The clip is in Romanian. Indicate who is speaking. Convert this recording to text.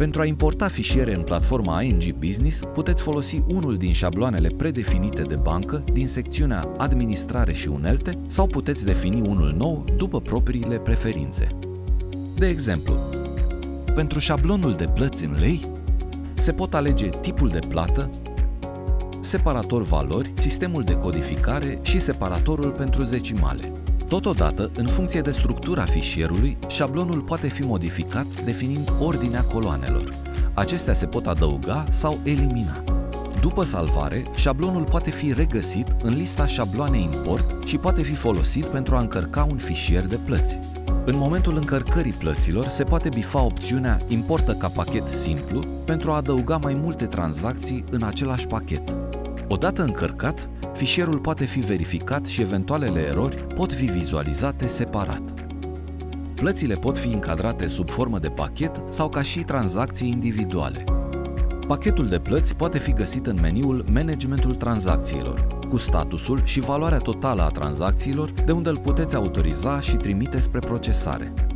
Speaker 1: Pentru a importa fișiere în platforma ING Business, puteți folosi unul din șabloanele predefinite de bancă din secțiunea Administrare și unelte sau puteți defini unul nou după propriile preferințe. De exemplu, pentru șablonul de plăți în lei, se pot alege tipul de plată, separator valori, sistemul de codificare și separatorul pentru zecimale. Totodată, în funcție de structura fișierului, șablonul poate fi modificat definind ordinea coloanelor. Acestea se pot adăuga sau elimina. După salvare, șablonul poate fi regăsit în lista șabloane import și poate fi folosit pentru a încărca un fișier de plăți. În momentul încărcării plăților, se poate bifa opțiunea Importă ca pachet simplu pentru a adăuga mai multe tranzacții în același pachet. Odată încărcat, fișierul poate fi verificat și eventualele erori pot fi vizualizate separat. Plățile pot fi încadrate sub formă de pachet sau ca și tranzacții individuale. Pachetul de plăți poate fi găsit în meniul Managementul tranzacțiilor, cu statusul și valoarea totală a tranzacțiilor, de unde îl puteți autoriza și trimite spre procesare.